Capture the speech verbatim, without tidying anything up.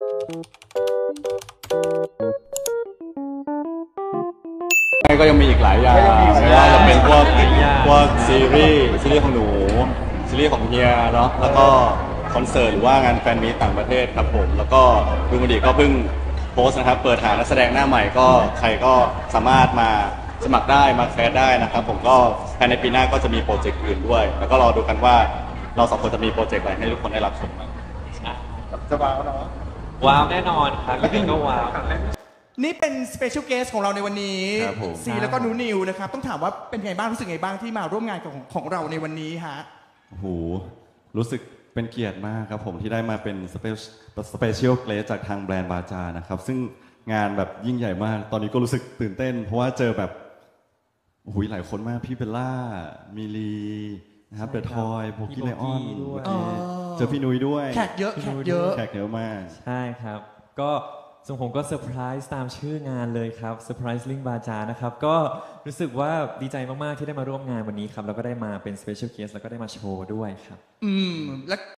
ก็ยังมีอีกหลายอย่างไม่ว่าจะเป็นพวกพวกซีรีส์ซีรีส์ของหนูซีรีส์ของเฮียเนาะแล้วก็คอนเสิร์ตหรือว่างานแฟนมีตต่างประเทศครับผมแล้วก็ดูมันดีก็เพิ่งโพสต์นะครับเปิดหานักแสดงหน้าใหม่ก็ใครก็สามารถมาสมัครได้มาแคสได้นะครับผมก็ภายในปีหน้าก็จะมีโปรเจกต์อื่นด้วยแล้วก็รอดูกันว่าเราสองคนจะมีโปรเจกต์อะไรให้ทุกคนได้รับชมกันจะว้าวเนาะว้าวแน่นอนครับยังไงก็ว้าวนี่เป็นสเปเชียลเกสของเราในวันนี้ซีแล้วก็นูนิวนะครับต้องถามว่าเป็นไงบ้างรู้สึกไงบ้างที่มาร่วมงานของของเราในวันนี้ฮะโอ้โหรู้สึกเป็นเกียรติมากครับผมที่ได้มาเป็นสเปเชียลเกสจากทางแบรนด์บาจานะครับซึ่งงานแบบยิ่งใหญ่มากตอนนี้ก็รู้สึกตื่นเต้นเพราะว่าเจอแบบโอ้โหหลายคนมากพี่เบลล่ามิลีนะครับเดอะทอยโบกี้ไลออนเจอพี่นุ้ยด้วยแขกเยอะแขกเยอะแขกเยอะมากใช่ครับก็ส่วนผมก็เซอร์ไพรส์ตามชื่องานเลยครับเซอร์ไพรส์ลิงบาจานะครับก็รู้สึกว่าดีใจมากๆที่ได้มาร่วมงานวันนี้ครับแล้วก็ได้มาเป็นสเปเชียลเกสแล้วก็ได้มาโชว์ด้วยครับอืมและ